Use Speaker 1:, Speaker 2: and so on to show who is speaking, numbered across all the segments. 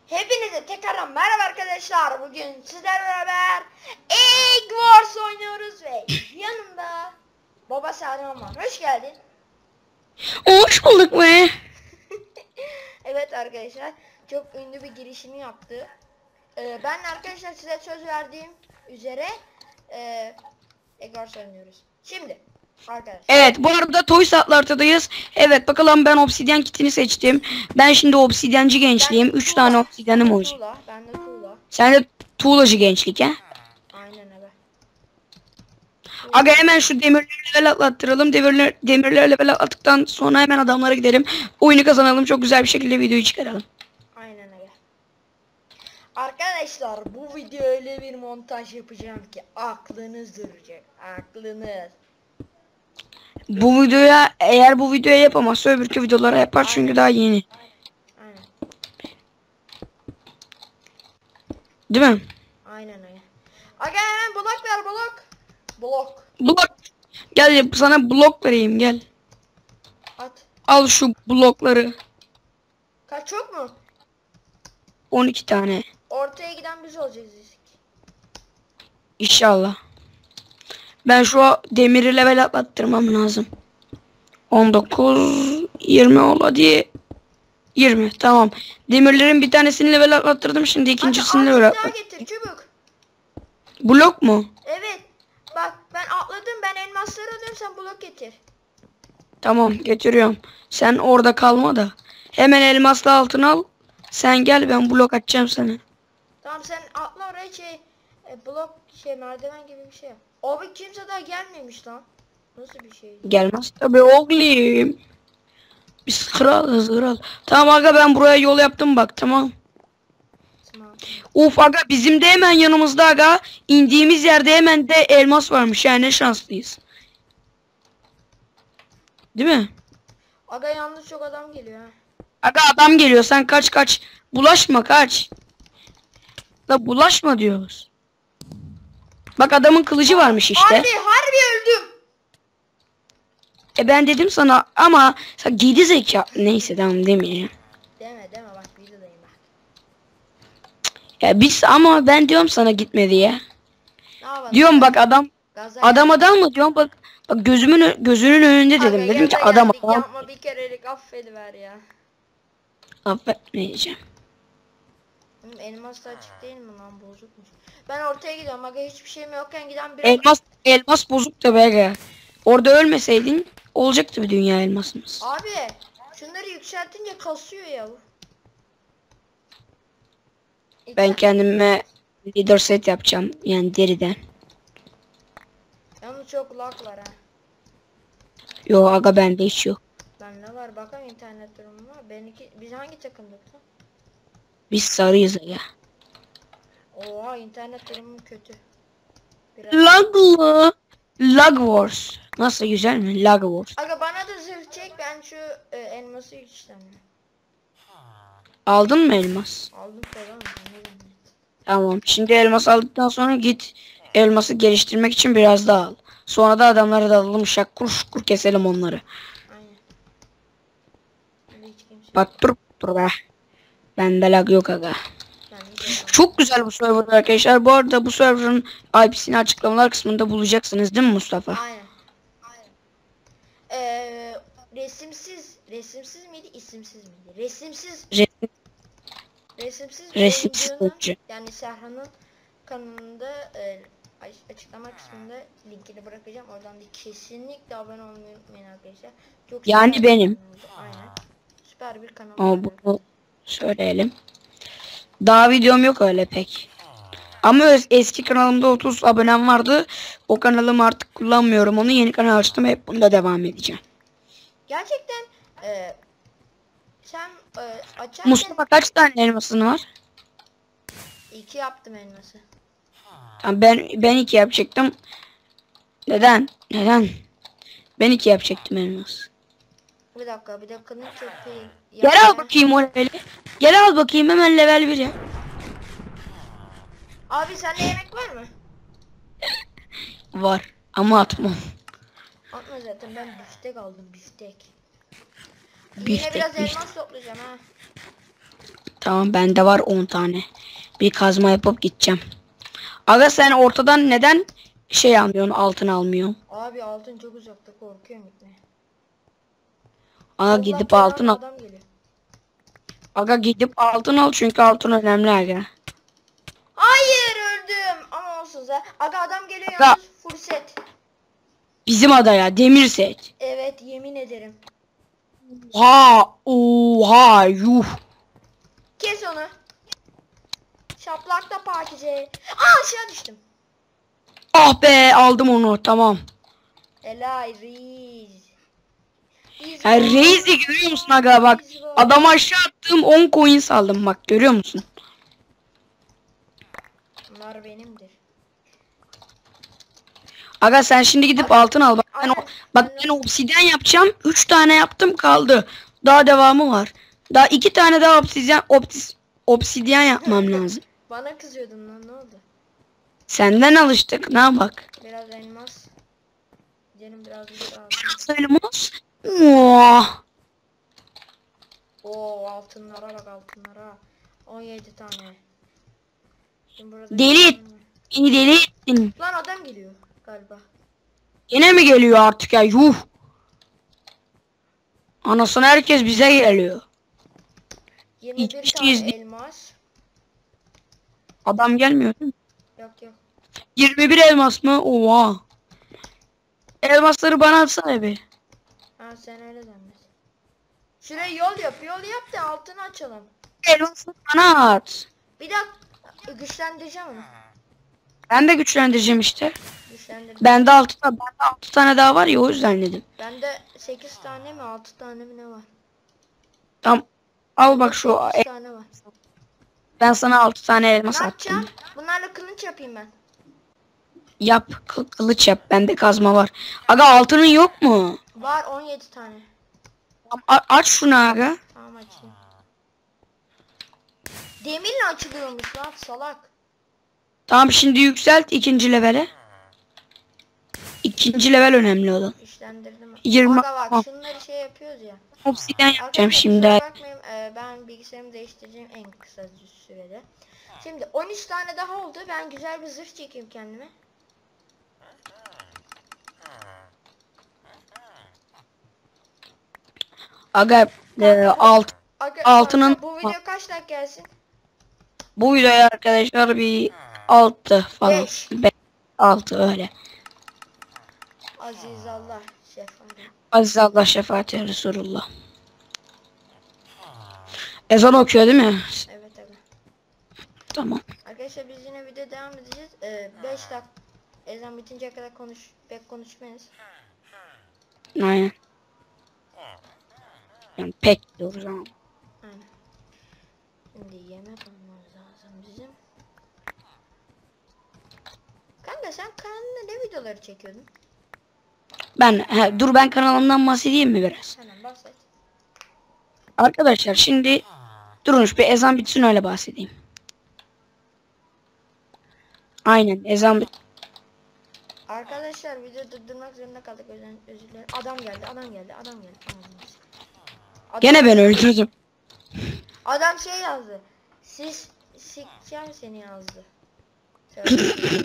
Speaker 1: Hepinize tekrardan merhaba arkadaşlar. Bugün sizlerle beraber Egg Wars oynuyoruz ve yanımda Baba Serhan var. Hoş geldin.
Speaker 2: Hoş bulduk be.
Speaker 1: Evet arkadaşlar, çok ünlü bir girişini yaptı. Ben arkadaşlar size söz verdiğim üzere Egg Wars oynuyoruz. Şimdi arkadaşlar.
Speaker 2: Evet, bu arada Toy Saatlar'tadayız. Evet, bakalım, ben obsidyen kitini seçtim. Ben şimdi obsidyenci gençliğim. 3 tane obsidyenim olacak.
Speaker 1: Ben de tuğla.
Speaker 2: Sen de tuğlacı gençlik he?
Speaker 1: Aynen öyle.
Speaker 2: Aga hemen şu demirleri level atlattıralım. Demirleri level atlattıktan sonra hemen adamlara gidelim. Oyunu kazanalım. Çok güzel bir şekilde videoyu çıkaralım.
Speaker 1: Aynen öyle. Arkadaşlar bu video öyle bir montaj yapacağım ki aklınız duracak. Aklınız.
Speaker 2: Bu videoya, eğer bu videoya yapamazsa öbürkü videolara yapar çünkü daha yeni.
Speaker 1: Aynen.
Speaker 2: Değil mi?
Speaker 1: Aynen öyle. Aga hemen blok ver blok. Blok.
Speaker 2: Blok. Gel sana blok vereyim gel.
Speaker 1: At.
Speaker 2: Al şu blokları.
Speaker 1: Kaç çok mu?
Speaker 2: 12 tane.
Speaker 1: Ortaya giden biz olacağız.
Speaker 2: İnşallah. Ben şu demiri level atlattırmam lazım. 19 20 ol hadi. 20 tamam. Demirlerin bir tanesini level atlattırdım, şimdi ikincisini level
Speaker 1: daha
Speaker 2: atlattım.
Speaker 1: getir çabuk.
Speaker 2: Blok mu?
Speaker 1: Evet. Bak ben atladım, ben elmasları alıyorum, sen blok getir.
Speaker 2: Tamam getiriyorum. Sen orada kalma da. Hemen elmasla altın al. Sen gel, ben blok atacağım sana.
Speaker 1: Tamam sen atla oraya blok merdiven gibi bir şey yap. Abi kimse daha gelmemiş lan. Nasıl bir şey?
Speaker 2: Gelmez tabi oğlum. Biz kral. Tamam aga, ben buraya yol yaptım bak, tamam.
Speaker 1: Tamam.
Speaker 2: Uf aga, bizim de hemen yanımızda aga. İndiğimiz yerde hemen de elmas varmış, yani ne şanslıyız. Değil mi?
Speaker 1: Aga yalnız çok adam geliyor ha.
Speaker 2: Aga adam geliyor, sen kaç. Bulaşma, kaç. Da bulaşma diyoruz. Bak adamın kılıcı varmış işte.
Speaker 1: Harbi öldüm.
Speaker 2: Ben dedim sana ama sen gidi zeka. Neyse tamam demeyeyim.
Speaker 1: Deme bak videodayım bak.
Speaker 2: Ya biz, ama ben diyorum sana gitme diye.
Speaker 1: Ne yapalım?
Speaker 2: Diyorum bak adam
Speaker 1: Gaza
Speaker 2: adam mı diyorum, bak gözünün önünde dedim.
Speaker 1: Aga,
Speaker 2: Dedim ki
Speaker 1: gaza
Speaker 2: adam.
Speaker 1: geldik, yapma bir kerelik affediver ya.
Speaker 2: Affetmeyeceğim.
Speaker 1: Elmas da açık değil mi lan, bozukmuş. Ben ortaya gidiyorum aga, hiçbir şeyim yokken giden bir
Speaker 2: Elmas bozuk da be aga. Orada ölmeseydin olacaktı bir dünya elmasımız.
Speaker 1: Abi şunları yükseltince kasıyor ya.
Speaker 2: Ben kendime leader set yapacağım, yani deriden.
Speaker 1: Yalnız çok lag var ha.
Speaker 2: Yo aga, bende hiç yok.
Speaker 1: Bende var, bakalım internet durumu var. Biz hangi takımdık lan?
Speaker 2: Biz sarıyız aga.
Speaker 1: Oha internet durumu kötü.
Speaker 2: Laglı. Lag Wars. Nasıl, güzel mi? Lag Wars.
Speaker 1: Aga bana da zırh çek, ben şu elması yükselteceğim.
Speaker 2: Aldın mı elmas?
Speaker 1: Aldım falan.
Speaker 2: Tamam. Şimdi elmas aldıktan sonra git elması geliştirmek için biraz daha al. Sonra da adamlara da alalım, şakkur şukur keselim onları.
Speaker 1: Aynen. Hiç kimse.
Speaker 2: Bak dur be. Bende lag yok aga. Çok güzel bu server arkadaşlar. Bu arada bu server'ın IP'sini açıklamalar kısmında bulacaksınız değil mi Mustafa?
Speaker 1: Aynen. Resimsiz miydi, isimsiz miydi? Resimsiz
Speaker 2: oyuncu.
Speaker 1: Yani Serhan'ın kanalında açıklama kısmında linkini bırakacağım. Oradan da kesinlikle abone olmayı unutmayın arkadaşlar. Çok
Speaker 2: Yani benim.
Speaker 1: Aynen. Süper bir kanal.
Speaker 2: Ama bunu söyleyelim. Daha videom yok öyle pek. Ama eski kanalımda 30 abonem vardı. O kanalımı artık kullanmıyorum. Onu yeni kanal açtım. Hep bunda devam edeceğim.
Speaker 1: Gerçekten sen açarken...
Speaker 2: Mustafa kaç tane elmasın var?
Speaker 1: 2 yaptım elması.
Speaker 2: Tamam, ben 2 yapacaktım. Neden? Ben 2 yapacaktım elmas.
Speaker 1: Bir dakika ne çok iyi.
Speaker 2: Gel al bakayım o leveli. Gel al bakayım hemen level 1 ya.
Speaker 1: Abi sende yemek var mı?
Speaker 2: Var ama atmam.
Speaker 1: Atma zaten, ben biftek aldım, biftek. Yine
Speaker 2: Biftek,
Speaker 1: biraz
Speaker 2: biftek.
Speaker 1: elmas toplayacağım ha.
Speaker 2: Tamam bende var 10 tane. Bir kazma yapıp gideceğim. Aga sen ortadan neden şey almıyorsun, altın almıyorsun?
Speaker 1: Abi altın çok uzakta, korkuyorum gitmeye.
Speaker 2: Aga
Speaker 1: Allah
Speaker 2: gidip
Speaker 1: belanı,
Speaker 2: altın al.
Speaker 1: adam geliyor.
Speaker 2: Aga gidip altın al çünkü altın önemli aga.
Speaker 1: Hayır, öldüm. Ama olsun sen. Aga adam geliyor
Speaker 2: Aga.
Speaker 1: yalnız, full set.
Speaker 2: Bizim adaya demir set.
Speaker 1: Evet, yemin ederim.
Speaker 2: Oha yuh.
Speaker 1: Kes onu. Şaplakta Pakize. Aa, aşağı düştüm.
Speaker 2: Ah be aldım onu tamam.
Speaker 1: Helal reis.
Speaker 2: Ya Reis'i görüyor musun aga bak. Adama aşağı attığım 10 coin saldım bak görüyor musun?
Speaker 1: Bunlar benimdir.
Speaker 2: Aga sen şimdi gidip altın al. Bak ben,
Speaker 1: Aynen.
Speaker 2: ben obsidyen yapacağım. 3 tane yaptım kaldı. Daha devamı var. Daha 2 tane daha obsidyen yapmam lazım.
Speaker 1: Bana kızıyordun lan, ne oldu?
Speaker 2: Senden alıştık. Ne bak.
Speaker 1: Biraz elmas. Canım biraz daha.
Speaker 2: Elmas. Oh.
Speaker 1: Oo, altınlara bak, altınlara. 17 tane. Şimdi burada
Speaker 2: Deli. Beni deli ettin.
Speaker 1: lan adam geliyor galiba.
Speaker 2: Yine mi geliyor artık ya? Yuh. Anasını herkes bize geliyor.
Speaker 1: 21
Speaker 2: Hiçbir
Speaker 1: tane
Speaker 2: şey
Speaker 1: elmas.
Speaker 2: Adam gelmiyor değil mi?
Speaker 1: Yok yok.
Speaker 2: 21 elmas mı? Oha. Elmasları bana atsana bir.
Speaker 1: Ha, sen öyle zannet. Şuraya yol yap, yol yap da altını açalım.
Speaker 2: Elmasları bana at.
Speaker 1: Bir dakika, güçlendireceğim onu.
Speaker 2: Ben de güçlendireceğim işte.
Speaker 1: Güçlendirdim.
Speaker 2: Bende 6 tane daha var ya o yüzden dedim.
Speaker 1: Bende 8 tane mi 6 tane mi ne var?
Speaker 2: Tam al bak şu
Speaker 1: 8 tane var.
Speaker 2: ben sana 6 tane elmas
Speaker 1: Ne
Speaker 2: attım.
Speaker 1: yapacağım? Bunlarla kılıç yapayım ben.
Speaker 2: Yap kılıç yap bende kazma var. Aga altının yok mu?
Speaker 1: Var 17 tane.
Speaker 2: Aç şunu aga.
Speaker 1: Tamam, açayım. Demirle açılıyormuş lan, salak.
Speaker 2: Tamam şimdi yükselt ikinci levele. İkinci level önemli olan.
Speaker 1: Güçlendirdim.
Speaker 2: 20
Speaker 1: Aga bak, şunları şey yapıyoruz ya.
Speaker 2: obsidyen yapacağım
Speaker 1: Arkadaşlar
Speaker 2: şimdi.
Speaker 1: kusura bakmayın, ben bilgisayarımı değiştireceğim en kısa sürede. Şimdi 13 tane daha oldu. Ben güzel bir zırh çekeyim kendime.
Speaker 2: Aga altının
Speaker 1: Kanka, bu video kaç like gelsin?
Speaker 2: bu videoya arkadaşlar bir 6 falan.
Speaker 1: Beş.
Speaker 2: 6 öyle.
Speaker 1: Aziz Allah şefaat.
Speaker 2: Aziz Allah şefaati Resulullah. Ezan okuyor değil mi?
Speaker 1: Evet evet.
Speaker 2: Tamam.
Speaker 1: Arkadaşlar biz yine video devam edeceğiz. 5 dakika ezan bitinceye kadar pek konuşmayız.
Speaker 2: Aynen. Yani pek diyoruz ama.
Speaker 1: Aynen. Şimdi yemek almamız lazım bizim. Kanka sen kanalında ne videoları çekiyordun?
Speaker 2: Dur ben kanalımdan bahsedeyim mi biraz?
Speaker 1: Hemen bahset.
Speaker 2: Arkadaşlar şimdi durun bir ezan bitsin öyle bahsedeyim. Aynen ezan bit.
Speaker 1: Arkadaşlar video durdurmak zorunda kaldık, özür dilerim. Adam geldi.
Speaker 2: Gene ben öldürdüm.
Speaker 1: Adam şey yazdı. Siz sikeceğim seni yazdı. Söyle.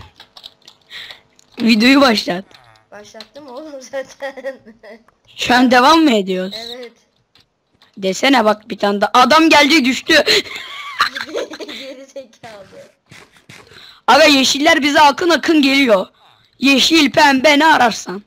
Speaker 2: Videoyu başlat.
Speaker 1: Başlattım oğlum zaten.
Speaker 2: Şu an devam mı ediyoruz?
Speaker 1: Evet.
Speaker 2: Desene bak bir tane daha. Adam geldi düştü.
Speaker 1: Geri zekalı.
Speaker 2: Aga yeşiller bize akın akın geliyor. Yeşil pembe ne ararsan.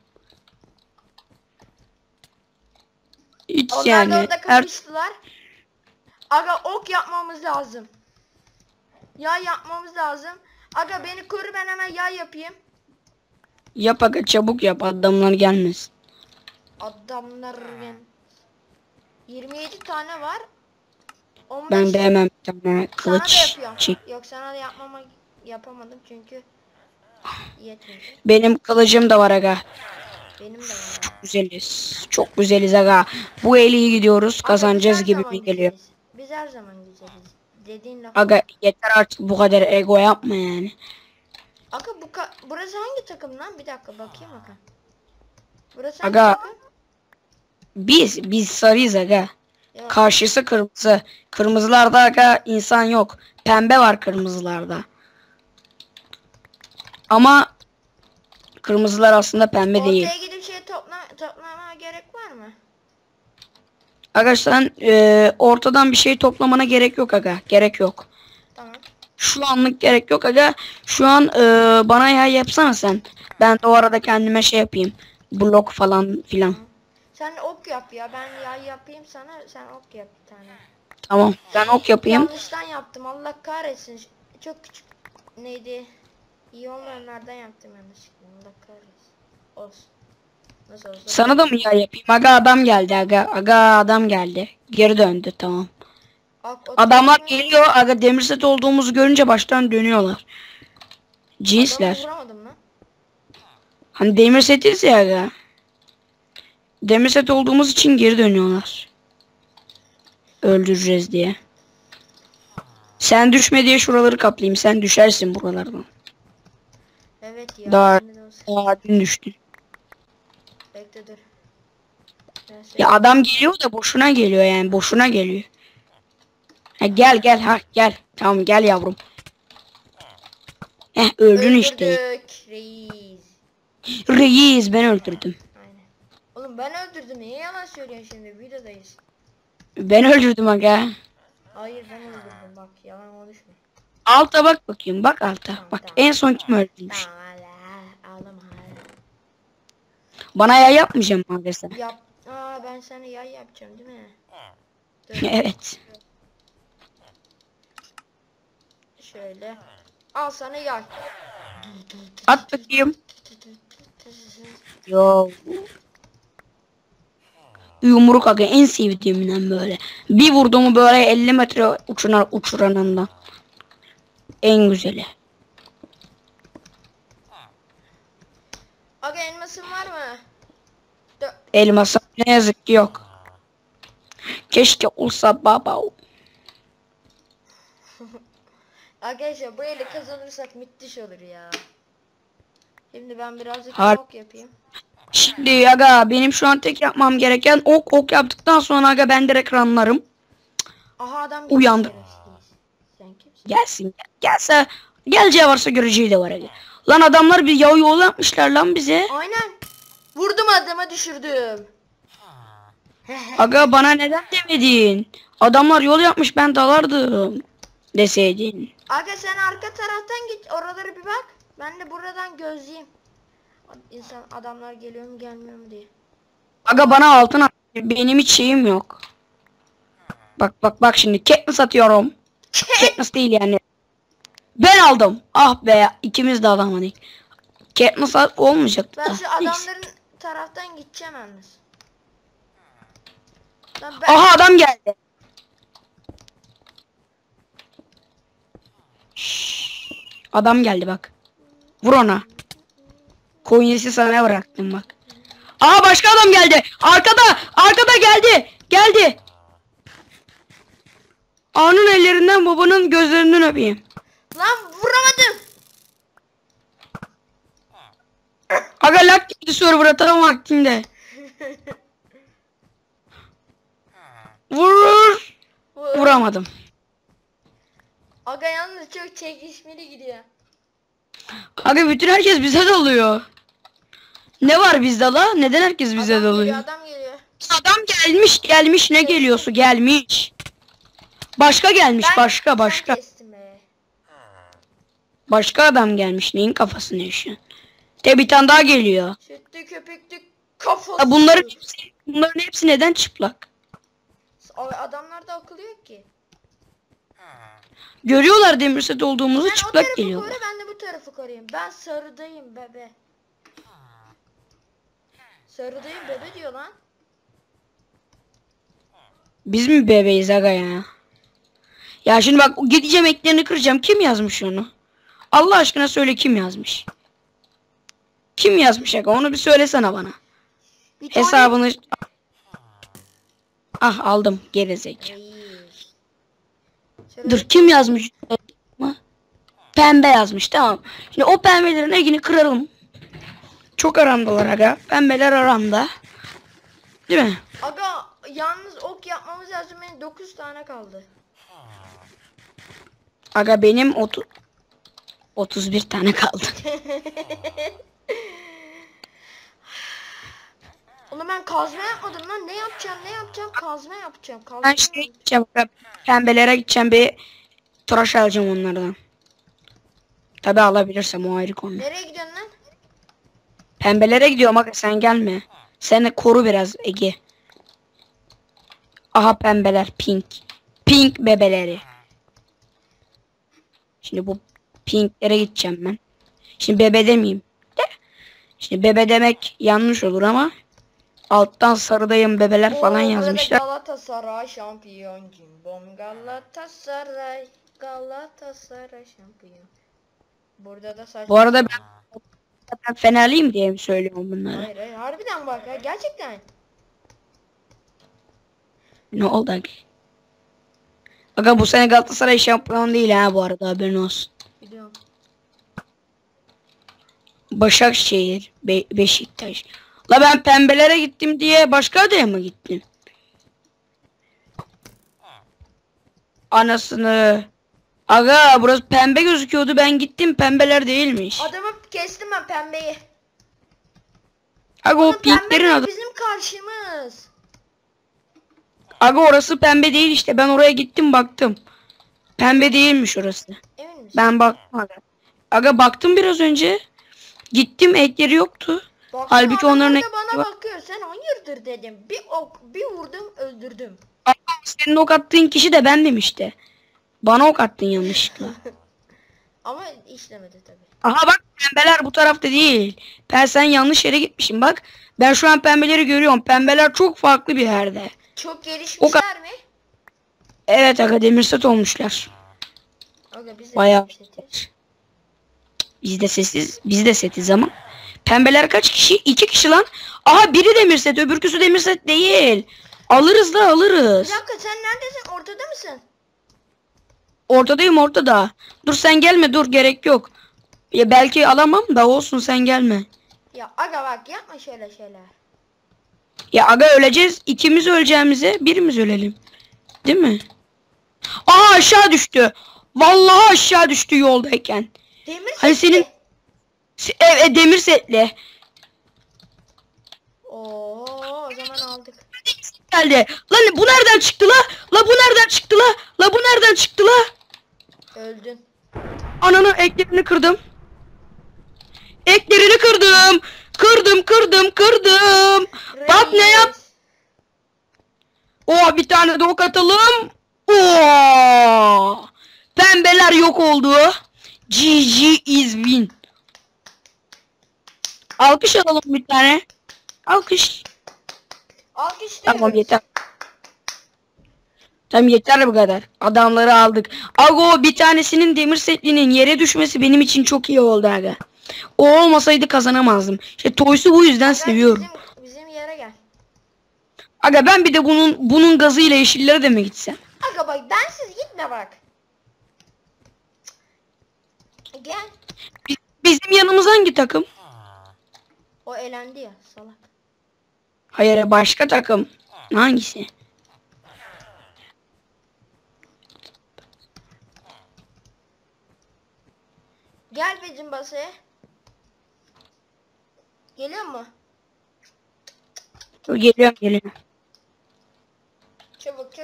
Speaker 2: Hiç
Speaker 1: Onlar da
Speaker 2: yani.
Speaker 1: orada kapıştılar. Aga ok yapmamız lazım. Yay yapmamız lazım. Aga beni koru, ben hemen yay yapayım.
Speaker 2: Yap aga çabuk yap adamlar gelmesin.
Speaker 1: Adamlar ben. 27 tane var. 15
Speaker 2: Ben de hemen bir tane
Speaker 1: sana da
Speaker 2: kılıç
Speaker 1: yapıyorum.
Speaker 2: çek.
Speaker 1: Yok, sana da yapamadım çünkü yetmedi.
Speaker 2: Benim kılıcım da var aga.
Speaker 1: Benim de var.
Speaker 2: Çok güzeliz. Çok güzeliz aga. Bu eli iyi gidiyoruz.
Speaker 1: Ama
Speaker 2: Kazanacağız
Speaker 1: biz her
Speaker 2: gibi
Speaker 1: zaman
Speaker 2: mi geliyor?
Speaker 1: güzeliz. Biz her zaman güzeliz. Dediğin laf.
Speaker 2: Aga yeter artık bu kadar ego yapma yani.
Speaker 1: Aga burası hangi takım lan? Bir dakika bakayım bakalım. Burası hangi
Speaker 2: Aga
Speaker 1: takım?
Speaker 2: biz sarıyız aga.
Speaker 1: Ya,
Speaker 2: Karşısı kırmızı. Kırmızılarda aga insan yok. Pembe var kırmızılarda. Ama kırmızılar aslında pembe değil.
Speaker 1: ortaya gidip şey toplamaya gerek var mı?
Speaker 2: Aga sen ortadan bir şey toplamana gerek yok aga. Gerek yok.
Speaker 1: Tamam.
Speaker 2: Şu anlık gerek yok aga. Şu an bana yay yapsana sen. Ben de o arada kendime şey yapayım. Blok falan filan.
Speaker 1: Sen ok yap ya. Ben yay yapayım sana. Sen ok yap bir tane.
Speaker 2: Tamam. Ben ok yapayım.
Speaker 1: Yanlıştan yaptım. Allah kahretsin. Çok küçük. Neydi? İyi olmayanlardan yaptım yanlışlıkla. Allah kahretsin. Olsun. Nasıl olsa.
Speaker 2: Sana da mı yay yapayım? Aga adam geldi aga. Aga adam geldi. Geri döndü tamam. Adamlar geliyor. Aga demir set olduğumuzu görünce baştan dönüyorlar. Cinsler.
Speaker 1: Adamı vuramadım lan.
Speaker 2: Hani demir setiz ya aga. Demir set olduğumuz için geri dönüyorlar. Öldüreceğiz diye. Sen düşme diye şuraları kaplayayım. Sen düşersin buralardan.
Speaker 1: Evet ya.
Speaker 2: Daha
Speaker 1: bende de olsun.
Speaker 2: dün düştün.
Speaker 1: Bekle dur. Neyse.
Speaker 2: Ya adam geliyor da boşuna geliyor yani. Boşuna geliyor. Ha, gel ha gel. Tamam gel yavrum. Öldün işte.
Speaker 1: Öldürdük reis.
Speaker 2: Reis ben öldürdüm.
Speaker 1: Aynen. Oğlum ben öldürdüm. Niye yalan söylüyorsun şimdi? Videodayız.
Speaker 2: Ben öldürdüm aga.
Speaker 1: Hayır ben öldürdüm. Bak yalan konuşma.
Speaker 2: Alta bak bakayım. Bak alta.
Speaker 1: Tamam,
Speaker 2: Bak
Speaker 1: tamam.
Speaker 2: en son kim öldürmüş.
Speaker 1: Tamam hala. Ağlama hala.
Speaker 2: Bana yay yapmayacağım aga sen.
Speaker 1: Yap. Ben sana yay yapacağım değil mi? Dur.
Speaker 2: Evet.
Speaker 1: Şöyle. Al sana yay.
Speaker 2: At bakayım. Yo. Yumruk aga en sevdiğimden böyle. Bir vurduğumu böyle 50 metre uçuranından. En güzeli.
Speaker 1: Aga elmasın var mı?
Speaker 2: Elmasa ne yazık ki yok. Keşke olsa baba.
Speaker 1: Arkadaşlar bu eli kazanırsak müthiş olur ya. Şimdi ben birazcık
Speaker 2: Har-
Speaker 1: ok yapayım.
Speaker 2: Şimdi aga benim şu an tek yapmam gereken ok yaptıktan sonra aga ben direkt ranlarım.
Speaker 1: Aha adam
Speaker 2: Uyandı.
Speaker 1: şerefsiz. Sen kimsin?
Speaker 2: Gelsin gelse geleceği varsa göreceği de var aga. Lan adamlar bir yol yapmışlar lan bize.
Speaker 1: Aynen. Vurdum adama düşürdüm.
Speaker 2: Aga bana neden demedin? Adamlar yol yapmış ben dalardım. Deseydin.
Speaker 1: Aga sen arka taraftan git oraları bir bak. Ben de buradan gözleyeyim. Adamlar geliyor mu gelmiyor mu diye.
Speaker 2: Aga bana altın at. Benim hiç şeyim yok. Bak şimdi Katniss atıyorum. Katniss değil yani. Ben aldım. Ah be ikimiz de alamadık. Katniss olmayacaktı
Speaker 1: Ben
Speaker 2: da.
Speaker 1: şu
Speaker 2: Neyse.
Speaker 1: adamların taraftan gideceğim yalnız. Lan
Speaker 2: Aha adam geldi. Şşş, adam geldi bak. Vur ona. Coins'i sana bıraktım bak. Aa başka adam geldi. Arkada geldi. Anın ellerinden babanın gözlerinden öpeyim.
Speaker 1: Lan vuramadım.
Speaker 2: Aga lak gitti server'a tam vaktinde. Vur. Vuramadım.
Speaker 1: Aga yalnız çok çekişmeli gidiyor.
Speaker 2: Aga bütün herkes bize dalıyor. Ne var bizde la? Neden herkes bize
Speaker 1: Adam
Speaker 2: dalıyor?
Speaker 1: geliyor, adam geliyor.
Speaker 2: Adam gelmiş ne geliyorsu gelmiş. Başka gelmiş başka.
Speaker 1: Sen kestin be.
Speaker 2: Başka adam gelmiş neyin kafasını yaşıyor. De bir tane daha geliyor.
Speaker 1: Sütlü köpüklü kafası.
Speaker 2: Ya bunların hepsi neden çıplak?
Speaker 1: Adamlar da akıllı yok ki.
Speaker 2: Görüyorlar demir set olduğumuzu
Speaker 1: Sen o
Speaker 2: çıplak
Speaker 1: tarafı
Speaker 2: geliyorlar.
Speaker 1: koru ben de bu tarafı koruyayım. Ben sarıdayım bebe. Sarıdayım bebe diyor lan.
Speaker 2: Biz mi bebeğiz aga ya? Ya şimdi bak gideceğim eklerini kıracağım. Kim yazmış onu? Allah aşkına söyle kim yazmış? Kim yazmış aga onu bir söylesene bana.
Speaker 1: Bir tane-
Speaker 2: Hesabını... Ah aldım gerizekalı.
Speaker 1: Şöyle
Speaker 2: Dur kim yazmış? Pembe yazmış tamam. Şimdi o pembelerin egini kıralım. Çok aramdalar aga. Pembeler aramda. Değil mi?
Speaker 1: Aga yalnız ok yapmamız lazım. Benim 9 tane kaldı.
Speaker 2: Aga benim 31 tane kaldı.
Speaker 1: Oğlum ben kazma yapmadım lan. Ne yapacağım? Kazma yapacağım. Kazma
Speaker 2: Ben şey gideceğim. Pembelere gideceğim, bir tıraş alacağım onlardan. Tabi alabilirsem, o ayrı konu.
Speaker 1: Nereye gidiyorsun lan?
Speaker 2: Pembelere gidiyorum aga, sen gelme. Sen de koru biraz Ege. Aha pembeler, pink. Pink bebeleri. Şimdi bu pinklere gideceğim ben. Şimdi bebe demeyeyim. Şimdi bebe demek yanlış olur ama alttan sarıdayım bebeler falan yazmışlar.
Speaker 1: Galatasaray şampiyon cimbom Galatasaray şampiyon. Burada da saçma.
Speaker 2: Bu arada ben Fenerliyim diye mi söylüyorum bunları?
Speaker 1: Hayır harbiden bak ya, gerçekten.
Speaker 2: Ne oldu aga? Aga bu sene Galatasaray şampiyon değil ha, bu arada haberin olsun.
Speaker 1: Biliyorum.
Speaker 2: Başakşehir, Beşiktaş. La ben pembelere gittim diye başka adaya mı gittim? Anasını. Aga burası pembe gözüküyordu, ben gittim pembeler değilmiş.
Speaker 1: Adamı kestim ben, pembeyi.
Speaker 2: Aga o
Speaker 1: Oğlum
Speaker 2: pinklerin
Speaker 1: pembe
Speaker 2: adı.
Speaker 1: bizim karşımız.
Speaker 2: Aga orası pembe değil işte, ben oraya gittim baktım. Pembe değilmiş orası.
Speaker 1: Emin misin?
Speaker 2: Ben baktım aga. Aga baktım biraz önce. Gittim, ekleri yoktu.
Speaker 1: Baksana,
Speaker 2: Halbuki
Speaker 1: adam
Speaker 2: onların
Speaker 1: orada
Speaker 2: ekleri
Speaker 1: bana
Speaker 2: var.
Speaker 1: bakıyor, sen hayırdır dedim. Bir ok, bir vurdum, öldürdüm.
Speaker 2: Aga, senin ok attığın kişi de bendim işte. Bana ok attın yanlışlıkla.
Speaker 1: Ama işlemedi tabi.
Speaker 2: Aha bak pembeler bu tarafta değil. Sen yanlış yere gitmişsin bak. Ben şu an pembeleri görüyorum. Pembeler çok farklı bir yerde.
Speaker 1: Çok gelişmişler mi?
Speaker 2: Evet aga, demir set olmuşlar.
Speaker 1: Aga biz de
Speaker 2: Bayağı.
Speaker 1: setiz.
Speaker 2: Biz de setiz ama. Pembeler kaç kişi? 2 kişi lan. Aha biri demir set, öbürküsü demir set değil. Alırız da alırız.
Speaker 1: Bir dakika, sen neredesin? Ortada mısın?
Speaker 2: Ortadayım, ortada. Dur sen gelme, dur gerek yok. Ya belki alamam da olsun, sen gelme.
Speaker 1: Ya aga bak, yapma şöyle şeyler.
Speaker 2: Ya aga öleceğiz. İkimiz öleceğimize birimiz ölelim. Değil mi? Aa aşağı düştü. Vallahi aşağı düştü yoldayken.
Speaker 1: Demir
Speaker 2: Hani
Speaker 1: setli.
Speaker 2: Evet demir setli.
Speaker 1: Oo, o zaman aldık.
Speaker 2: Geldi. Lan bu nereden çıktı la? La bu nereden çıktı la? La bu nereden çıktı la?
Speaker 1: Öldün.
Speaker 2: Ananı eklerini kırdım. Eklerini kırdım. Kırdım. Bak ne yap? Oo bir tane de ok atalım. Oo! Pembeler yok oldu. GG is win. Alkış alalım bir tane. Alkış.
Speaker 1: Alkışlıyoruz.
Speaker 2: Tamam yeter. Tamam yeter bu kadar. Adamları aldık. Aga bir tanesinin demir setlinin yere düşmesi benim için çok iyi oldu aga. O olmasaydı kazanamazdım. İşte Toys'u bu yüzden
Speaker 1: Aga,
Speaker 2: seviyorum.
Speaker 1: Bizim yere gel.
Speaker 2: Aga ben bir de bunun gazıyla yeşillere de mi gitsem?
Speaker 1: Aga bak, bensiz gitme bak. Gel.
Speaker 2: Bizim yanımız hangi takım?
Speaker 1: O elendi ya, salak.
Speaker 2: Hayır başka takım. Hangisi?
Speaker 1: Gel bizim basaya. Geliyor mu?
Speaker 2: Dur, geliyorum.
Speaker 1: Çabuk.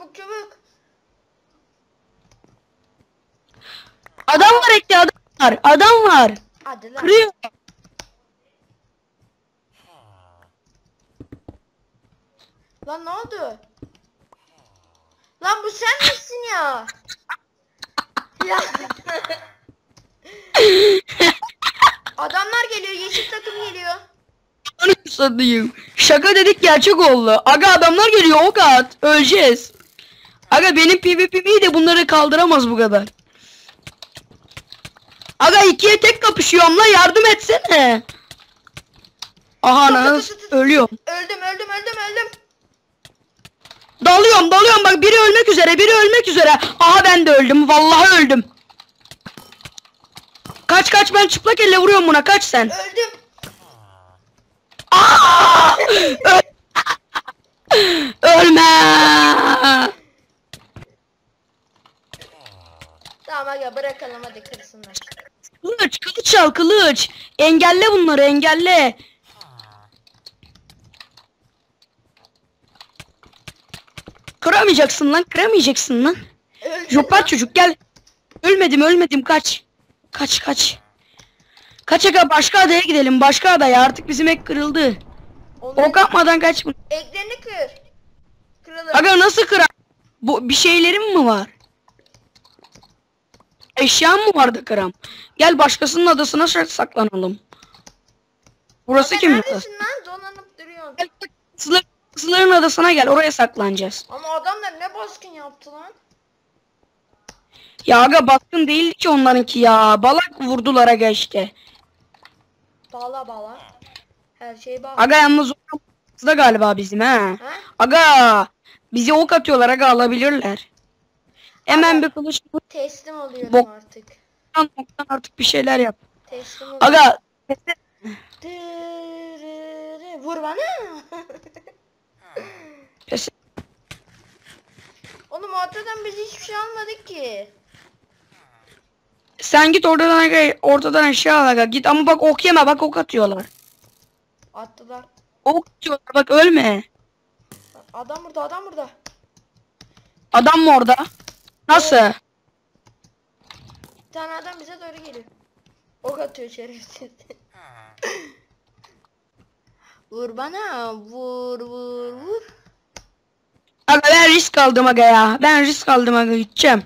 Speaker 2: Adam var ekte, adam var.
Speaker 1: Hadi lan.
Speaker 2: Kırıyor.
Speaker 1: Lan ne oldu? Lan bu sen misin ya? Ya. Adamlar geliyor, yeşil takım geliyor.
Speaker 2: Onu satayım. Şaka dedik gerçek oldu. Aga adamlar geliyor, ok at. Öleceğiz. Aga benim PvP'mi de bunları kaldıramaz bu kadar. Aga ikiye tek kapışıyorum la, yardım etsene. Aha nasıl ölüyorum.
Speaker 1: Öldüm.
Speaker 2: Dalıyorum bak, biri ölmek üzere. Aha ben de öldüm, vallahi öldüm. Kaç ben çıplak elle vuruyorum buna, kaç sen.
Speaker 1: Öldüm.
Speaker 2: Aa!
Speaker 1: Aga bırakalım hadi kırsınlar.
Speaker 2: Kılıç al kılıç. Engelle bunları engelle. Kıramayacaksın lan.
Speaker 1: Öldü
Speaker 2: Jopat
Speaker 1: lan.
Speaker 2: çocuk gel. Ölmedim kaç. Kaç. Kaç aga başka adaya gidelim. Başka adaya artık bizim ek kırıldı.
Speaker 1: Onun
Speaker 2: Ok atmadan kaç.
Speaker 1: eklerini kır. Kırılır.
Speaker 2: Aga nasıl kırar? Bu bir şeylerim mi var? Eşyam mı vardı kıram? Gel başkasının adasına saklanalım. Burası
Speaker 1: Aga
Speaker 2: kimin
Speaker 1: neredesin
Speaker 2: adası?
Speaker 1: lan? Donanıp duruyorsun.
Speaker 2: Gel, Kızların adasına gel oraya saklanacağız.
Speaker 1: Ama adamlar ne baskın yaptı lan?
Speaker 2: Ya aga baskın değildi ki onlarınki ya. Balak vurdular aga işte.
Speaker 1: Bağla. Her şey bağla.
Speaker 2: Aga yalnız da galiba bizim ha.
Speaker 1: Ha?
Speaker 2: Aga bizi ok atıyorlar aga alabilirler. Hemen
Speaker 1: Aga.
Speaker 2: bir kılıç
Speaker 1: Teslim oluyorum
Speaker 2: Bok.
Speaker 1: artık.
Speaker 2: oktan artık bir şeyler yap.
Speaker 1: Teslim oluyorum.
Speaker 2: Aga
Speaker 1: Dırırı. Vur bana.
Speaker 2: pes-
Speaker 1: Oğlum ortadan biz hiçbir şey almadık ki.
Speaker 2: sen git oradan aga, ortadan aşağı al aga git ama bak ok yeme bak ok atıyorlar.
Speaker 1: Attılar.
Speaker 2: Ok atıyorlar bak ölme.
Speaker 1: Adam burada.
Speaker 2: Adam mı orada? Nasıl?
Speaker 1: Bir tane adam bize doğru geliyor. Ok atıyor şerefsiz. Vur bana. Vur.
Speaker 2: Aga ben risk aldım aga ya. Ben risk aldım aga gideceğim.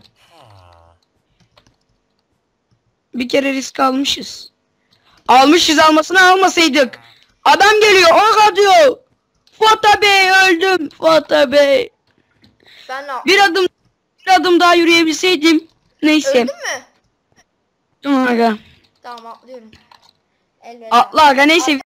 Speaker 2: Bir kere risk almışız. Almasını almasaydık. Adam geliyor ok atıyor. Fata Bey öldüm. Fata Bey.
Speaker 1: Ben de
Speaker 2: Bir adım daha yürüyebilseydim. Neyse.
Speaker 1: öldün mü?
Speaker 2: Tamam aga.
Speaker 1: Tamam atlıyorum. Elveda.
Speaker 2: Atla aga neyse